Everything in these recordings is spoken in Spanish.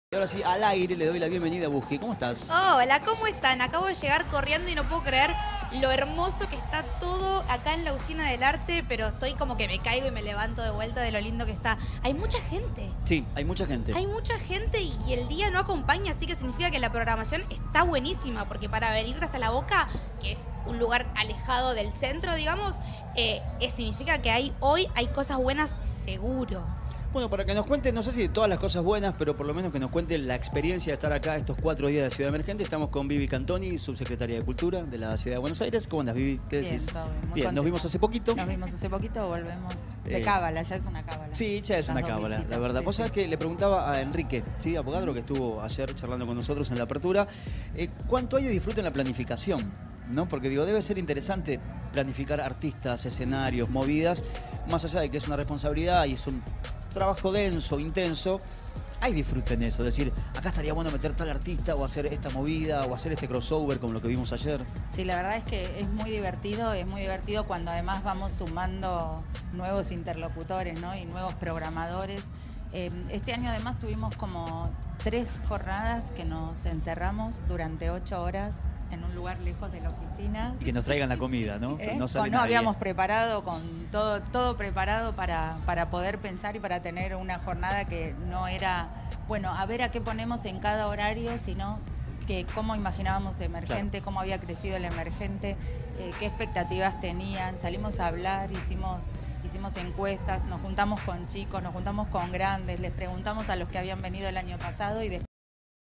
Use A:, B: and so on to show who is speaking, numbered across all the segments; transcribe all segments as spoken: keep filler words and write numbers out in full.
A: Y ahora sí, al aire le doy la bienvenida a Buji. ¿Cómo estás?
B: Hola, ¿cómo están? Acabo de llegar corriendo y no puedo creer lo hermoso que está todo acá en la Usina del Arte, pero estoy como que me caigo y me levanto de vuelta de lo lindo que está. Hay mucha gente.
A: Sí, hay mucha gente.
B: Hay mucha gente y el día no acompaña, así que significa que la programación está buenísima, porque para venirte hasta La Boca, que es un lugar alejado del centro, digamos, eh, eh, significa que hay, hoy hay cosas buenas seguro.
A: Bueno, para que nos cuente, no sé si de todas las cosas buenas, pero por lo menos que nos cuente la experiencia de estar acá estos cuatro días de Ciudad Emergente. Estamos con Vivi Cantoni, subsecretaria de Cultura de la Ciudad de Buenos Aires. ¿Cómo andas, Vivi? ¿Qué decís?
C: Bien, todo bien. Muy
A: bien,
C: contenta.
A: nos vimos hace poquito.
C: Nos vimos hace poquito, volvemos de
A: Eh,
C: cábala, ya es una cábala.
A: Sí, ya es
C: Las
A: una
C: dos
A: cábala,
C: visitas,
A: la verdad.
C: sí,
A: Vos
C: sí.
A: sabés que le preguntaba a Enrique, ¿sí? Abogadro, que estuvo ayer charlando con nosotros en la apertura, eh, ¿cuánto hay de disfrute en la planificación? ¿No? Porque digo, debe ser interesante planificar artistas, escenarios, movidas, más allá de que es una responsabilidad y es un trabajo denso, intenso. Hay disfrute en eso, es decir, acá estaría bueno meter tal artista o hacer esta movida o hacer este crossover como lo que vimos ayer.
C: Sí, la verdad es que es muy divertido, es muy divertido cuando además vamos sumando nuevos interlocutores, ¿no? Y nuevos programadores. Eh, este año además tuvimos como tres jornadas que nos encerramos durante ocho horas en un lugar lejos de la oficina.
A: Y que nos traigan la comida, ¿no?
C: ¿Eh?
A: No, sale
C: Con- no
A: nadie.
C: habíamos preparado con todo, todo preparado para, para poder pensar y para tener una jornada que no era, bueno, a ver a qué ponemos en cada horario, sino que cómo imaginábamos Emergente,
A: Claro.
C: cómo había crecido el Emergente, eh, qué expectativas tenían. Salimos a hablar, hicimos, hicimos encuestas, nos juntamos con chicos, nos juntamos con grandes, les preguntamos a los que habían venido el año pasado y después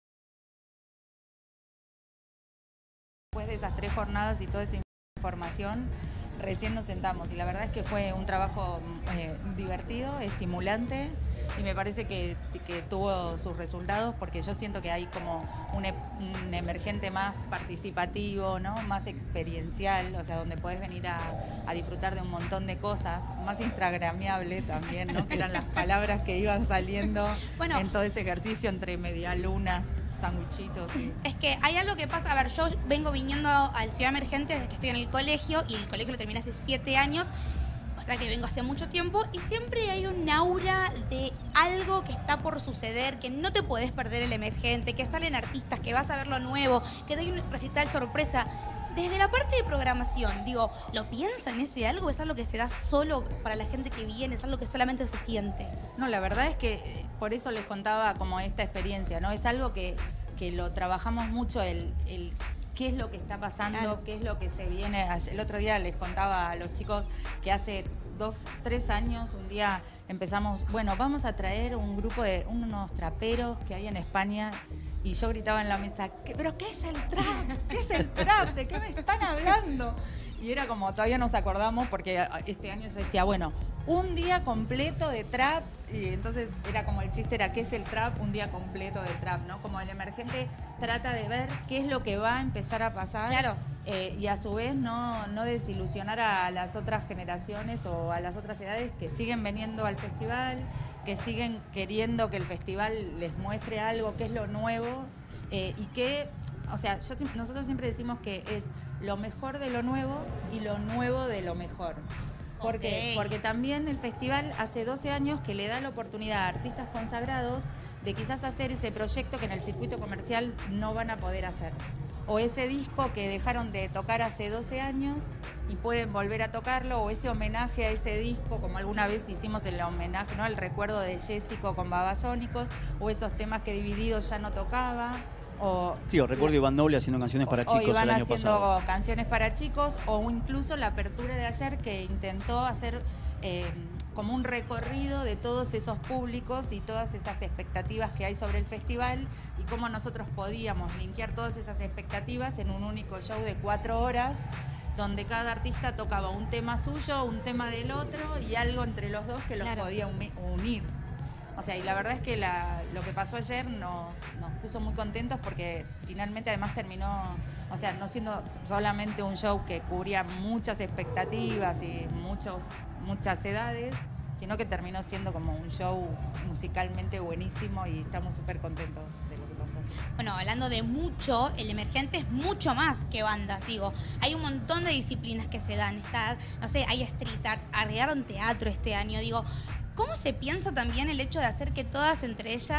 C: Después de esas tres jornadas y toda esa información, recién nos sentamos y la verdad es que fue un trabajo eh, divertido, estimulante y me parece que, que tuvo sus resultados porque yo siento que hay como un, e- un emergente más participativo, ¿no? Más experiencial, o sea, donde podés venir a, a disfrutar de un montón de cosas, más instagramiable también, ¿no? Que eran las palabras que iban saliendo
B: Bueno.
C: en todo ese ejercicio entre medialunas, sanguchitos y...
B: Es que hay algo que pasa, a ver, yo vengo viniendo al Ciudad Emergente desde que estoy en el colegio y el colegio lo terminé hace siete años, o sea que vengo hace mucho tiempo y siempre hay un aura de algo que está por suceder, que no te podés perder el Emergente, que salen artistas, que vas a ver lo nuevo, que te hay un recital sorpresa. Desde la parte de programación, digo, ¿lo piensan ese algo? ¿Es algo que se da solo para la gente que viene? ¿Es algo que solamente se siente?
C: No, la verdad es que eh, por eso les contaba como esta experiencia, ¿no? Es algo que, que lo trabajamos mucho, el, el qué es lo que está pasando,
B: Claro.
C: qué es lo que se viene. Ayer- El otro día les contaba a los chicos que hace dos, tres años, un día empezamos, bueno, vamos a traer un grupo de unos traperos que hay en España. Y yo gritaba en la mesa, ¿qué, ¿pero qué es el trap? ¿Qué es el trap? ¿De qué me están hablando? Y era como, todavía nos acordamos porque este año yo decía, bueno, un día completo de trap. Y entonces era como el chiste, era ¿qué es el trap? Un día completo de trap, ¿no? Como el emergente trata de ver qué es lo que va a empezar a pasar.
B: Claro.
C: Eh, y a su vez no, no desilusionar a las otras generaciones o a las otras edades que siguen viniendo al festival, que siguen queriendo que el festival les muestre algo, que es lo nuevo, eh, y que, o sea, yo, nosotros siempre decimos que es lo mejor de lo nuevo y lo nuevo de lo mejor. ¿Por qué?
B: Ok.
C: Porque también el festival hace doce años que le da la oportunidad a artistas consagrados de quizás hacer ese proyecto que en el circuito comercial no van a poder hacer. O ese disco que dejaron de tocar hace doce años y pueden volver a tocarlo, o ese homenaje a ese disco, como alguna vez hicimos el homenaje, ¿no? El recuerdo de Jessico con Babasónicos, o esos temas que Divididos ya no tocaba, o...
A: Sí, os recuerdo Iván Noble haciendo canciones para
C: o
A: chicos
C: iban
A: el año
C: haciendo
A: pasado.
C: canciones para chicos, o incluso la apertura de ayer que intentó hacer eh, como un recorrido de todos esos públicos y todas esas expectativas que hay sobre el festival y cómo nosotros podíamos linkear todas esas expectativas en un único show de cuatro horas donde cada artista tocaba un tema suyo, un tema del otro y algo entre los dos que los
B: Claro.
C: podía uni- unir. O sea, y la verdad es que la- lo que pasó ayer nos, nos puso muy contentos porque finalmente además terminó, o sea, no siendo solamente un show que cubría muchas expectativas y muchos, muchas edades, sino que terminó siendo como un show musicalmente buenísimo y estamos súper contentos de lo que pasó.
B: Bueno, hablando de mucho, el Emergente es mucho más que bandas, digo. Hay un montón de disciplinas que se dan. Está, no sé, hay street art, agregaron teatro este año, digo. ¿Cómo se piensa también el hecho de hacer que todas entre ellas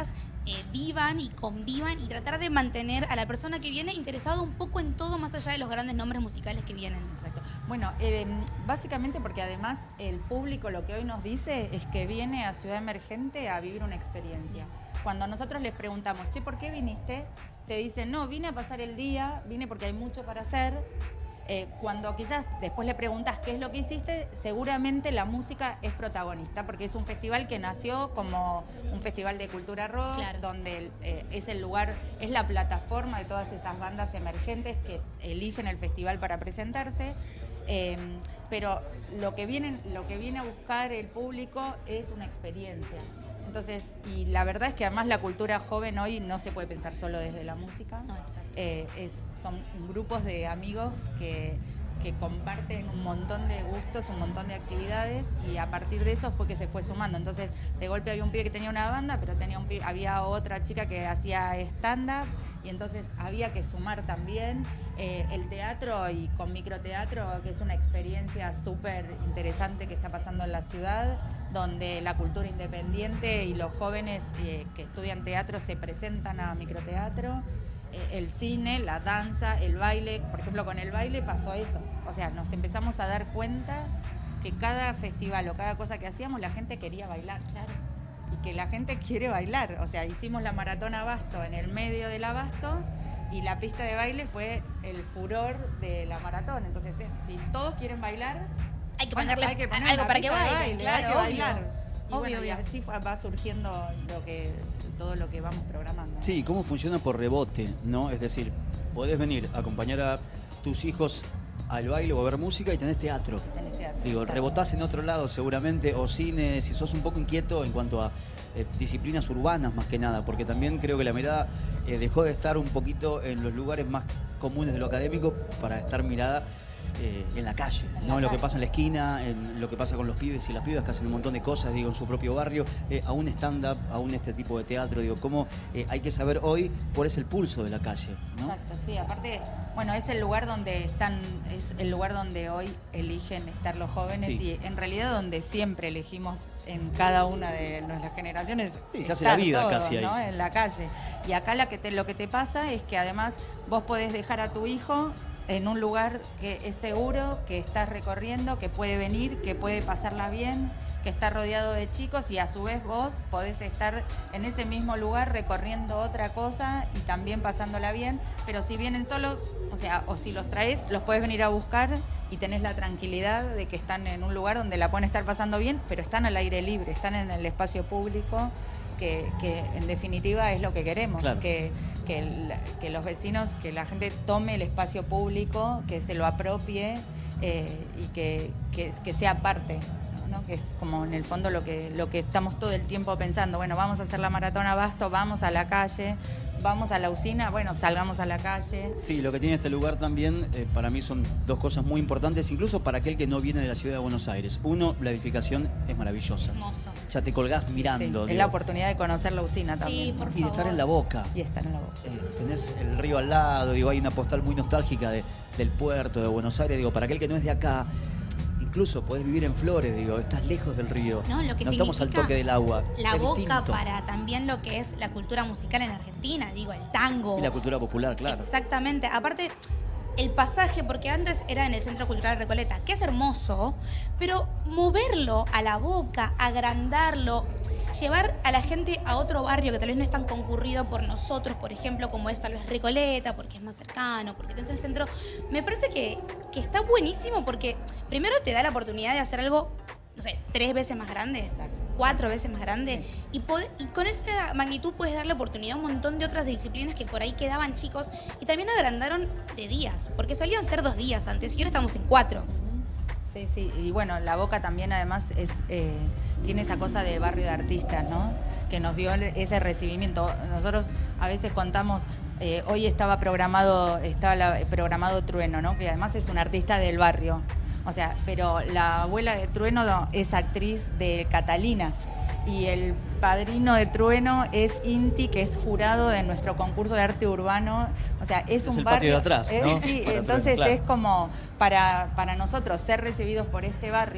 B: eh, vivan y convivan y tratar de mantener a la persona que viene interesado un poco en todo más allá de los grandes nombres musicales que vienen.
C: Exacto. Bueno, eh, básicamente porque además el público lo que hoy nos dice es que viene a Ciudad Emergente a vivir una experiencia. Cuando nosotros les preguntamos, che, ¿por qué viniste? Te dicen, no, vine a pasar el día, vine porque hay mucho para hacer. Eh, cuando quizás después le preguntas qué es lo que hiciste, seguramente la música es protagonista, porque es un festival que nació como un festival de cultura rock, claro, donde eh, es el lugar, es la plataforma de todas esas bandas emergentes que eligen el festival para presentarse. Eh, pero lo que, vienen, lo que viene a buscar el público es una experiencia. Entonces, y la verdad es que además la cultura joven hoy no se puede pensar solo desde la música.
B: No, exacto.
C: Eh, es, son grupos de amigos que, que comparten un montón de gustos, un montón de actividades, y a partir de eso fue que se fue sumando. Entonces, de golpe había un pibe que tenía una banda, pero tenía un pibe, había otra chica que hacía stand-up, y entonces había que sumar también eh, el teatro, y con microteatro, que es una experiencia súper interesante que está pasando en la ciudad, donde la cultura independiente y los jóvenes eh, que estudian teatro se presentan a microteatro, eh, el cine, la danza, el baile. Por ejemplo, con el baile pasó eso. O sea, nos empezamos a dar cuenta que cada festival o cada cosa que hacíamos, la gente quería bailar.
B: Claro.
C: Y que la gente quiere bailar. O sea, hicimos la maratón Abasto en el medio del Abasto, y la pista de baile fue el furor de la maratón. Entonces, eh, si todos quieren bailar,
B: hay que
C: bueno,
B: ponerle
C: hay que poner
B: algo para que baile,
C: baile,
B: claro,
C: hay que
B: obvio.
C: bailar. Y,
B: Obvio,
C: bueno,
B: obvio.
C: y así va surgiendo lo que, todo lo que vamos programando.
A: Sí, ¿cómo funciona por rebote, no? Es decir, podés venir a acompañar a tus hijos al baile o a ver música y tenés teatro.
C: Tenés teatro,
A: Digo,
C: exacto.
A: rebotás en otro lado seguramente, o cine, si sos un poco inquieto en cuanto a eh, disciplinas urbanas más que nada, porque también creo que la mirada eh, dejó de estar un poquito en los lugares más comunes de lo académico para estar mirada Eh, en la calle,
C: en
A: ¿no?
C: la
A: En lo que
C: calle.
A: pasa en la esquina, en lo que pasa con los pibes y las pibas que hacen un montón de cosas, digo, en su propio barrio, eh, a un stand-up, a un este tipo de teatro, digo, cómo eh, hay que saber hoy cuál es el pulso de la calle, ¿no?
C: Exacto, sí, aparte, bueno, es el lugar donde están, es el lugar donde hoy eligen estar los jóvenes,
A: Sí.
C: y en realidad donde siempre elegimos en cada una de nuestras generaciones.
A: Sí, se hace
C: estar
A: la vida
C: todos,
A: casi ahí.
C: ¿no? En la calle. Y acá la que te, lo que te pasa es que además vos podés dejar a tu hijo en un lugar que es seguro, que estás recorriendo, que puede venir, que puede pasarla bien, que está rodeado de chicos, y a su vez vos podés estar en ese mismo lugar recorriendo otra cosa y también pasándola bien. Pero si vienen solos, o sea, o si los traes, los podés venir a buscar y tenés la tranquilidad de que están en un lugar donde la pueden estar pasando bien, pero están al aire libre, están en el espacio público, que, que en definitiva es lo que queremos,
A: Claro.
C: que, que, el- que los vecinos, que la gente tome el espacio público, que se lo apropie, eh, y que, que, que sea parte, ¿no? Que es como en el fondo lo que, lo que estamos todo el tiempo pensando. Bueno, vamos a hacer la maratón Abasto, vamos a la calle, vamos a la usina, bueno, salgamos a la calle.
A: Sí, lo que tiene este lugar también, eh, para mí son dos cosas muy importantes, incluso para aquel que no viene de la ciudad de Buenos Aires. Uno, la edificación es maravillosa.
B: Hermoso.
A: Ya te colgás
C: Sí,
A: mirando.
C: es
A: digo,
C: la oportunidad de conocer la usina también.
B: Sí, por
A: y de estar
B: favor.
A: en la boca.
C: Y estar en la boca.
A: Eh, tenés el río al lado, digo, hay una postal muy nostálgica de, del puerto de Buenos Aires, digo, para aquel que no es de acá, incluso podés vivir en Flores, digo, estás lejos del río,
B: No, lo que
A: estamos al
B: significa
A: toque del agua.
B: La
A: es
B: boca
A: distinto.
B: para también lo que es la cultura musical en Argentina, digo, el tango.
A: Y la cultura popular, claro.
B: Exactamente. Aparte, el pasaje, porque antes era en el Centro Cultural Recoleta, que es hermoso, pero moverlo a la boca, agrandarlo, llevar a la gente a otro barrio que tal vez no es tan concurrido por nosotros, por ejemplo, como es tal vez Recoleta, porque es más cercano, porque es el centro, me parece que, que está buenísimo porque primero te da la oportunidad de hacer algo, no sé, tres veces más grande, cuatro veces más grande, y, pod- y con esa magnitud puedes darle oportunidad a un montón de otras disciplinas que por ahí quedaban chicos, y también agrandaron de días, porque solían ser dos días antes, y ahora estamos en cuatro.
C: Sí, sí, y bueno, La Boca también además es eh, tiene esa cosa de barrio de artistas, ¿no? Que nos dio el- ese recibimiento. Nosotros a veces contamos, eh, hoy estaba programado, estaba la- programado Trueno, ¿no? Que además es un artista del barrio. O sea, pero la abuela de Trueno es actriz de Catalinas. Y el padrino de Trueno es Inti, que es jurado de nuestro concurso de arte urbano. O sea, es,
A: Es
C: un
A: el
C: barrio.
A: patio de atrás,
C: eh,
A: ¿no?
C: sí,
A: Para
C: entonces
A: Trueno, claro.
C: es como para, para nosotros ser recibidos por este barrio,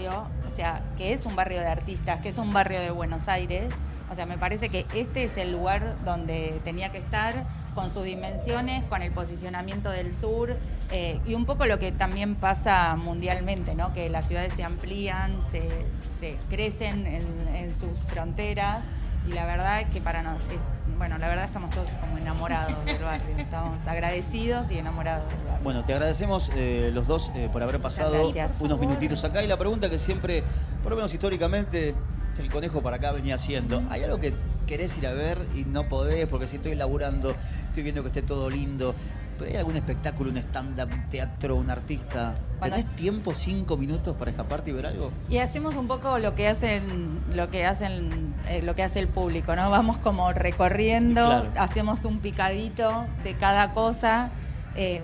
C: o sea, que es un barrio de artistas, que es un barrio de Buenos Aires. O sea, me parece que este es el lugar donde tenía que estar, con sus dimensiones, con el posicionamiento del sur, eh, y un poco lo que también pasa mundialmente, ¿no? Que las ciudades se amplían, se, se crecen en, en sus fronteras, y la verdad es que para nosotros, bueno, la verdad estamos todos como enamorados del barrio, estamos agradecidos y enamorados del barrio.
A: Bueno, te agradecemos eh, los dos eh, por haber pasado
C: Gracias.
A: unos minutitos acá, y la pregunta que siempre, por lo menos históricamente, el conejo para acá venía haciendo: ¿hay algo que querés ir a ver y no podés porque si estoy laburando, estoy viendo que esté todo lindo? ¿Pero hay algún espectáculo, un stand-up, un teatro, un artista?
C: Cuando-
A: ¿Tenés tiempo, cinco minutos para escaparte y ver algo?
C: Y hacemos un poco lo que hacen, lo que hacen, eh, lo que hace el público, ¿no? Vamos como recorriendo,
A: Claro.
C: hacemos un picadito de cada cosa. eh,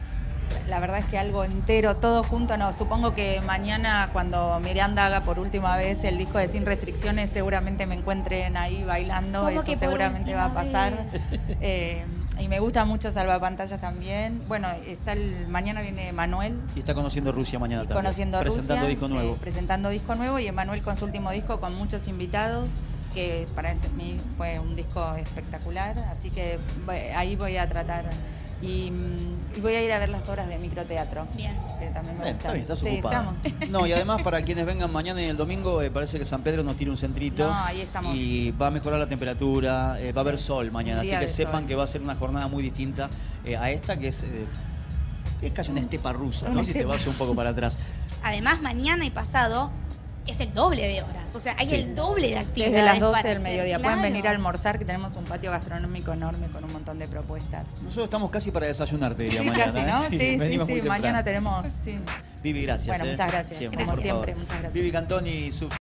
C: la verdad es que algo entero, todo junto, no. Supongo que mañana, cuando Miranda haga por última vez el disco de Sin Restricciones, seguramente me encuentren ahí bailando.
B: ¿Cómo
C: Eso
B: que por
C: seguramente va a
B: última
C: pasar.
B: vez?
C: Eh, y me gusta mucho Salvapantallas también. Bueno, está el, mañana viene Manuel.
A: Y está conociendo Rusia mañana también.
C: Conociendo
A: Presentando
C: Rusia,
A: disco
C: sí,
A: nuevo.
C: presentando disco nuevo, y Emanuel con su último disco con muchos invitados, que para ese- mí fue un disco espectacular, así que voy- ahí voy a tratar. Y, mm, y voy a ir a ver las obras de microteatro.
B: Bien.
C: Que también me
A: Bien, está
C: gustan.
A: bien, estás
C: Sí,
A: ocupada.
C: estamos.
A: No, y además para quienes vengan mañana y el domingo, eh, parece que San Pedro nos tiene un centrito.
C: No, ahí estamos.
A: Y va a mejorar la temperatura, eh, va a haber sol mañana,
C: Un
A: así
C: día
A: que
C: de
A: sepan
C: sol.
A: que va a ser una jornada muy distinta eh, a esta, que es, eh, es casi una estepa rusa, ¿no?
C: Una
A: Si te
C: estepa.
A: vas un poco para atrás.
B: Además, mañana y pasado es el doble de horas. O sea, hay
A: Sí.
B: el doble de actividades.
C: Desde las doce
B: para
C: del
B: hacer,
C: mediodía.
B: claro.
C: Pueden venir a almorzar, que tenemos un patio gastronómico enorme con un montón de propuestas.
A: Nosotros estamos casi para desayunar, te diría
C: Sí,
A: mañana.
C: casi,
A: ¿eh?
C: ¿no? Sí, sí,
A: venimos
C: sí.
A: muy temprano.
C: Mañana tenemos. Sí.
A: Vivi, gracias.
C: Bueno,
A: ¿eh?
C: muchas gracias.
B: Como
A: por
C: siempre,
A: favor.
C: muchas gracias.
A: Vivi Cantoni, sub